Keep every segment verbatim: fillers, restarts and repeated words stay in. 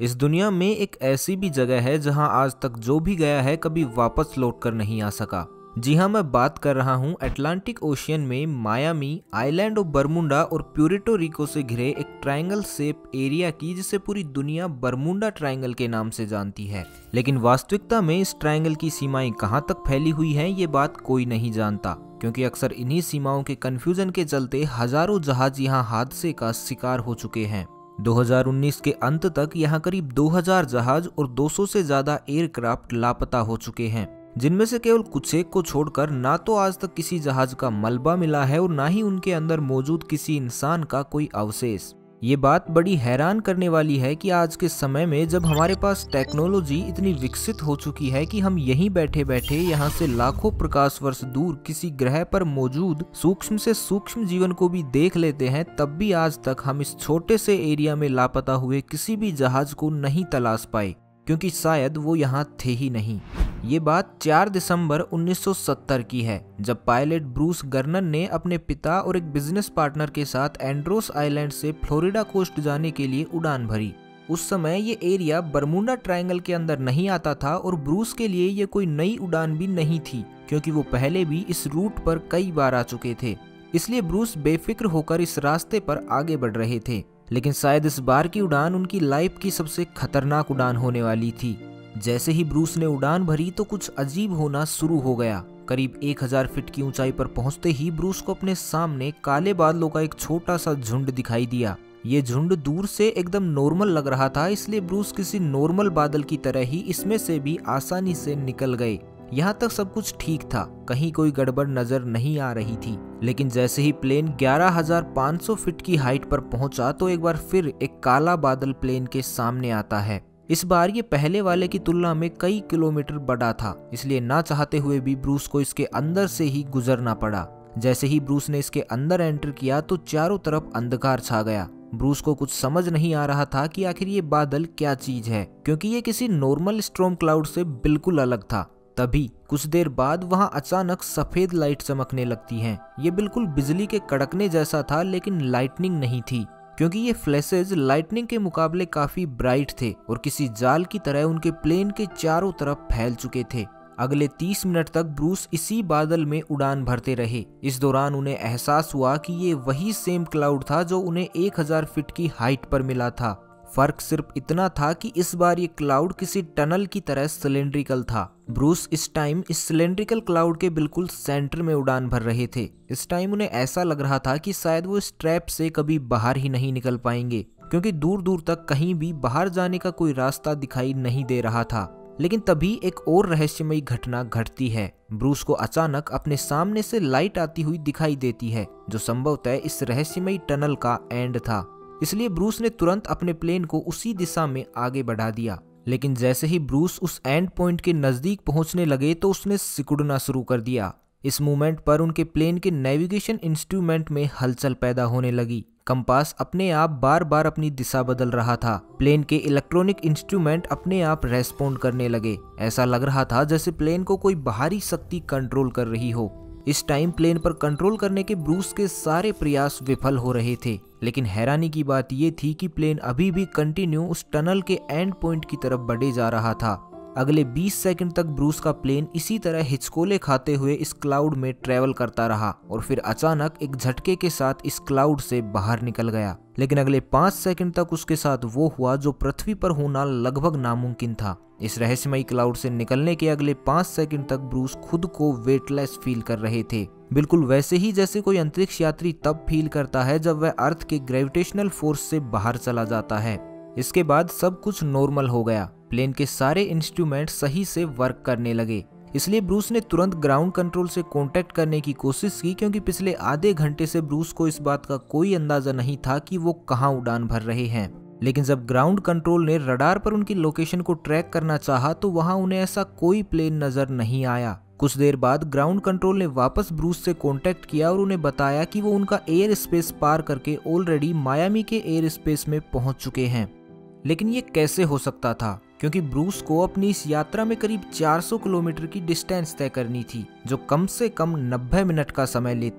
इस दुनिया में एक ऐसी भी जगह है जहां आज तक जो भी गया है कभी वापस लौट कर नहीं आ सका। जी हाँ, मैं बात कर रहा हूँ अटलांटिक ओशियन में मायामी, आइलैंड ऑफ बरमुंडा और प्यूर्टो रिको से घिरे एक ट्रायंगल शेप एरिया की, जिसे पूरी दुनिया बरमुंडा ट्रायंगल के नाम से जानती है। लेकिन वास्तविकता में इस ट्रायंगल की सीमाएं कहाँ तक फैली हुई हैं ये बात कोई नहीं जानता, क्योंकि अक्सर इन्हीं सीमाओं के कंफ्यूजन के चलते हजारों जहाज यहाँ हादसे का शिकार हो चुके हैं। दो हज़ार उन्नीस के अंत तक यहाँ करीब दो हज़ार जहाज और दो सौ से ज्यादा एयरक्राफ्ट लापता हो चुके हैं, जिनमें से केवल कुछ एक को छोड़कर ना तो आज तक किसी जहाज का मलबा मिला है और ना ही उनके अंदर मौजूद किसी इंसान का कोई अवशेष। ये बात बड़ी हैरान करने वाली है कि आज के समय में जब हमारे पास टेक्नोलॉजी इतनी विकसित हो चुकी है कि हम यहीं बैठे बैठे यहाँ से लाखों प्रकाश वर्ष दूर किसी ग्रह पर मौजूद सूक्ष्म से सूक्ष्म जीवन को भी देख लेते हैं, तब भी आज तक हम इस छोटे से एरिया में लापता हुए किसी भी जहाज को नहीं तलाश पाए, क्योंकि शायद वो यहाँ थे ही नहीं। ये बात चार दिसंबर उन्नीस सौ सत्तर की है, जब पायलट ब्रूस गर्नन ने अपने पिता और एक बिजनेस पार्टनर के साथ एंड्रोस आइलैंड से फ्लोरिडा कोस्ट जाने के लिए उड़ान भरी। उस समय ये एरिया बरमुंडा ट्रायंगल के अंदर नहीं आता था और ब्रूस के लिए ये कोई नई उड़ान भी नहीं थी, क्योंकि वो पहले भी इस रूट पर कई बार आ चुके थे। इसलिए ब्रूस बेफिक्र होकर इस रास्ते पर आगे बढ़ रहे थे। लेकिन शायद इस बार की उड़ान उनकी लाइफ की सबसे खतरनाक उड़ान होने वाली थी। जैसे ही ब्रूस ने उड़ान भरी तो कुछ अजीब होना शुरू हो गया। करीब एक हज़ार फीट की ऊंचाई पर पहुंचते ही ब्रूस को अपने सामने काले बादलों का एक छोटा सा झुंड दिखाई दिया। ये झुंड दूर से एकदम नॉर्मल लग रहा था, इसलिए ब्रूस किसी नॉर्मल बादल की तरह ही इसमें से भी आसानी से निकल गए। यहाँ तक सब कुछ ठीक था, कहीं कोई गड़बड़ नजर नहीं आ रही थी। लेकिन जैसे ही प्लेन ग्यारह हज़ार पाँच सौ फीट की हाइट पर पहुंचा तो एक बार फिर एक काला बादल प्लेन के सामने आता है। इस बार ये पहले वाले की तुलना में कई किलोमीटर बड़ा था, इसलिए ना चाहते हुए भी ब्रूस को इसके अंदर से ही गुजरना पड़ा। जैसे ही ब्रूस ने इसके अंदर एंटर किया तो चारों तरफ अंधकार छा गया। ब्रूस को कुछ समझ नहीं आ रहा था कि आखिर ये बादल क्या चीज है, क्योंकि ये किसी नॉर्मल स्टॉर्म क्लाउड से बिल्कुल अलग था। तभी कुछ देर बाद वहां अचानक सफेद लाइट चमकने लगती हैं। ये बिल्कुल बिजली के कड़कने जैसा था, लेकिन लाइटनिंग नहीं थी, क्योंकि ये फ्लैशेज लाइटनिंग के मुकाबले काफी ब्राइट थे और किसी जाल की तरह उनके प्लेन के चारों तरफ फैल चुके थे। अगले तीस मिनट तक ब्रूस इसी बादल में उड़ान भरते रहे। इस दौरान उन्हें एहसास हुआ कि ये वही सेम क्लाउड था जो उन्हें एक हज़ार फीट की हाइट पर मिला था। फर्क सिर्फ इतना था कि इस बार ये क्लाउड किसी टनल की तरह सिलेंड्रिकल था। ब्रूस इस टाइम इस सिलेंड्रिकल क्लाउड के बिल्कुल सेंटर में उड़ान भर रहे थे। इस टाइम उन्हें ऐसा लग रहा था कि शायद वो इस ट्रैप से कभी बाहर ही नहीं निकल पाएंगे, क्योंकि दूर दूर तक कहीं भी बाहर जाने का कोई रास्ता दिखाई नहीं दे रहा था। लेकिन तभी एक और रहस्यमयी घटना घटती है। ब्रूस को अचानक अपने सामने से लाइट आती हुई दिखाई देती है, जो संभवतः इस रहस्यमयी टनल का एंड था। इसलिए ब्रूस ने तुरंत अपने प्लेन को उसी दिशा में आगे बढ़ा दिया। लेकिन जैसे ही ब्रूस उस एंड पॉइंट के नजदीक पहुंचने लगे तो उसने सिकुड़ना शुरू कर दिया। इस मूवमेंट पर उनके प्लेन के नेविगेशन इंस्ट्रूमेंट में हलचल पैदा होने लगी। कंपास अपने आप बार बार अपनी दिशा बदल रहा था। प्लेन के इलेक्ट्रॉनिक इंस्ट्रूमेंट अपने आप रेस्पॉन्ड करने लगे। ऐसा लग रहा था जैसे प्लेन को कोई बाहरी शक्ति कंट्रोल कर रही हो। इस टाइम प्लेन पर कंट्रोल करने के ब्रूस के सारे प्रयास विफल हो रहे थे। लेकिन हैरानी की बात यह थी कि प्लेन अभी भी कंटिन्यू उस टनल के एंड पॉइंट की तरफ बढ़े जा रहा था। अगले बीस सेकंड तक ब्रूस का प्लेन इसी तरह हिचकोले खाते हुए इस क्लाउड में ट्रेवल करता रहा और फिर अचानक एक झटके के साथ इस क्लाउड से बाहर निकल गया। लेकिन अगले पाँच सेकंड तक उसके साथ वो हुआ जो पृथ्वी पर होना लगभग नामुमकिन था। इस रहस्यमयी क्लाउड से निकलने के अगले पाँच सेकंड तक ब्रूस खुद को वेटलेस फील कर रहे थे, बिल्कुल वैसे ही जैसे कोई अंतरिक्ष यात्री तब फील करता है जब वह अर्थ के ग्रेविटेशनल फोर्स से बाहर चला जाता है। इसके बाद सब कुछ नॉर्मल हो गया। प्लेन के सारे इंस्ट्रूमेंट सही से वर्क करने लगे। इसलिए ब्रूस ने तुरंत ग्राउंड कंट्रोल से कांटेक्ट करने की कोशिश की, क्योंकि पिछले आधे घंटे से ब्रूस को इस बात का कोई अंदाजा नहीं था कि वो कहाँ उड़ान भर रहे हैं। लेकिन जब ग्राउंड कंट्रोल ने रडार पर उनकी लोकेशन को ट्रैक करना चाहा तो वहां उन्हें ऐसा कोई प्लेन नजर नहीं आया। कुछ देर बाद ग्राउंड कंट्रोल ने वापस ब्रूस से कांटेक्ट किया और उन्हें बताया कि वो उनका एयर स्पेस पार करके ऑलरेडी मायामी के एयर स्पेस में पहुंच चुके हैं। लेकिन ये कैसे हो सकता था, क्योंकि ब्रूस को अपनी इस यात्रा में करीब चार सौ किलोमीटर की डिस्टेंस तय करनी थी, जो कम से कम नब्बे मिनट का समय लेती।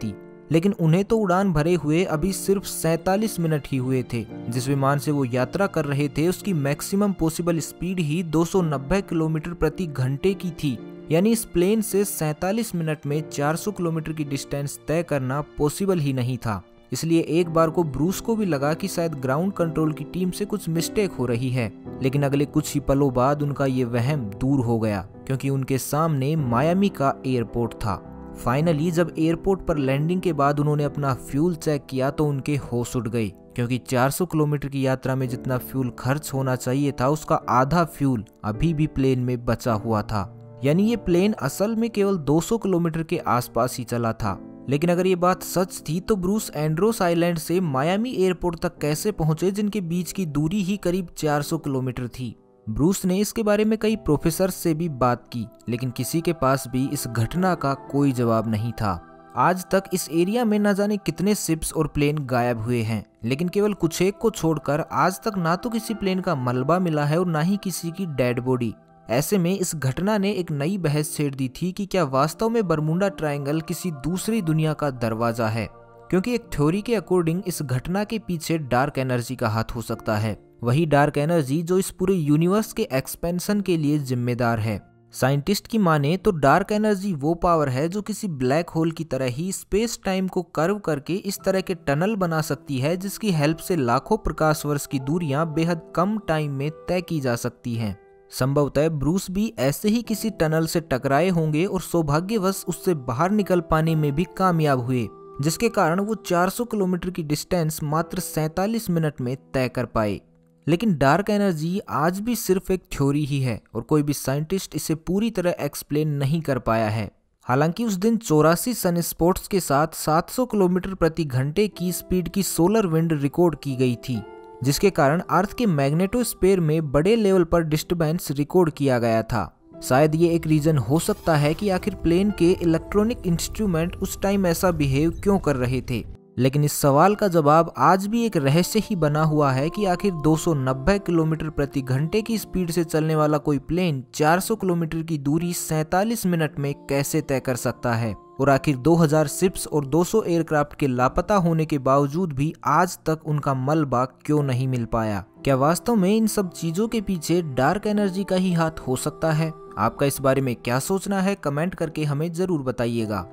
लेकिन उन्हें तो उड़ान भरे हुए अभी सिर्फ सैंतालीस मिनट ही हुए थे। जिस विमान से वो यात्रा कर रहे थे उसकी मैक्सिमम पॉसिबल स्पीड ही दो सौ नब्बे किलोमीटर प्रति घंटे की थी। यानी इस प्लेन से सैंतालीस मिनट में चार सौ किलोमीटर की डिस्टेंस तय करना पॉसिबल ही नहीं था। इसलिए एक बार को ब्रूस को भी लगा कि शायद ग्राउंड कंट्रोल की टीम से कुछ मिस्टेक हो रही है। लेकिन अगले कुछ ही पलों बाद उनका ये वहम दूर हो गया, क्योंकि उनके सामने मायामी का एयरपोर्ट था। फाइनली जब एयरपोर्ट पर लैंडिंग के बाद उन्होंने अपना फ्यूल चेक किया तो उनके होश उड़ गई, क्योंकि चार सौ किलोमीटर की यात्रा में जितना फ्यूल खर्च होना चाहिए था उसका आधा फ्यूल अभी भी प्लेन में बचा हुआ था। यानी ये प्लेन असल में केवल दो सौ किलोमीटर के आसपास ही चला था। लेकिन अगर ये बात सच थी तो ब्रूस एंड्रोस आइलैंड से मायामी एयरपोर्ट तक कैसे पहुंचे, जिनके बीच की दूरी ही करीब चार सौ किलोमीटर थी। ब्रूस ने इसके बारे में कई प्रोफेसर से भी बात की, लेकिन किसी के पास भी इस घटना का कोई जवाब नहीं था। आज तक इस एरिया में न जाने कितने शिप्स और प्लेन गायब हुए हैं, लेकिन केवल कुछ एक को छोड़कर आज तक ना तो किसी प्लेन का मलबा मिला है और ना ही किसी की डेड बॉडी। ऐसे में इस घटना ने एक नई बहस छेड़ दी थी कि क्या वास्तव में बरमूडा ट्रायंगल किसी दूसरी दुनिया का दरवाजा है, क्योंकि एक थ्योरी के अकॉर्डिंग इस घटना के पीछे डार्क एनर्जी का हाथ हो सकता है। वही डार्क एनर्जी जो इस पूरे यूनिवर्स के एक्सपेंशन के लिए जिम्मेदार है। साइंटिस्ट की माने तो डार्क एनर्जी वो पावर है जो किसी ब्लैक होल की तरह ही स्पेस टाइम को कर्व करके इस तरह के टनल बना सकती है, जिसकी हेल्प से लाखों प्रकाश वर्ष की दूरियां बेहद कम टाइम में तय की जा सकती हैं। संभवतः ब्रूस भी ऐसे ही किसी टनल से टकराए होंगे और सौभाग्यवश उससे बाहर निकल पाने में भी कामयाब हुए, जिसके कारण वो चार सौ किलोमीटर की डिस्टेंस मात्र सैंतालीस मिनट में तय कर पाए। लेकिन डार्क एनर्जी आज भी सिर्फ एक थ्योरी ही है और कोई भी साइंटिस्ट इसे पूरी तरह एक्सप्लेन नहीं कर पाया है। हालांकि उस दिन चौरासी सन स्पॉट्स के साथ सात सौ किलोमीटर प्रति घंटे की स्पीड की सोलर विंड रिकॉर्ड की गई थी, जिसके कारण अर्थ के मैग्नेटोस्फीयर में बड़े लेवल पर डिस्टर्बेंस रिकॉर्ड किया गया था। शायद ये एक रीजन हो सकता है कि आखिर प्लेन के इलेक्ट्रॉनिक इंस्ट्रूमेंट उस टाइम ऐसा बिहेव क्यों कर रहे थे। लेकिन इस सवाल का जवाब आज भी एक रहस्य ही बना हुआ है कि आखिर दो सौ नब्बे किलोमीटर प्रति घंटे की स्पीड से चलने वाला कोई प्लेन चार सौ किलोमीटर की दूरी सैंतालीस मिनट में कैसे तय कर सकता है, और आखिर दो हज़ार शिप्स और दो सौ एयरक्राफ्ट के लापता होने के बावजूद भी आज तक उनका मलबा क्यों नहीं मिल पाया। क्या वास्तव में इन सब चीजों के पीछे डार्क एनर्जी का ही हाथ हो सकता है? आपका इस बारे में क्या सोचना है, कमेंट करके हमें जरूर बताइएगा।